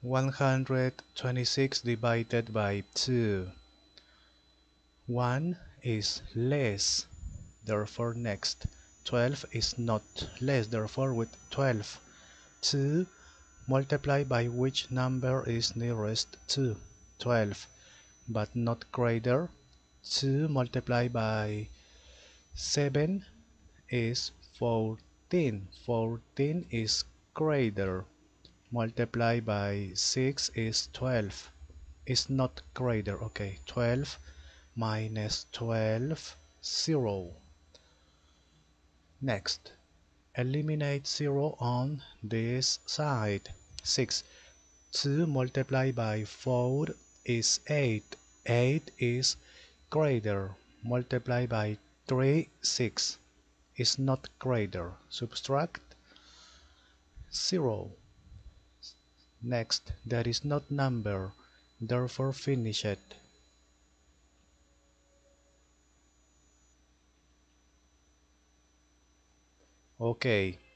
126 divided by 2. 1 is less, therefore next. 12 is not less, therefore with 12. 2 multiply by which number is nearest to 12, but not greater. 2 multiplied by 7 is 14. 14 is greater. Multiply by 6 is 12. Is not greater. Okay, 12 minus 12, 0. Next, eliminate 0 on this side. 6. 2 multiplied by 4 is 8. 8 is greater. Multiply by 3, 6. Is not greater. Subtract 0. Next, there is not number, therefore finish it. Okay,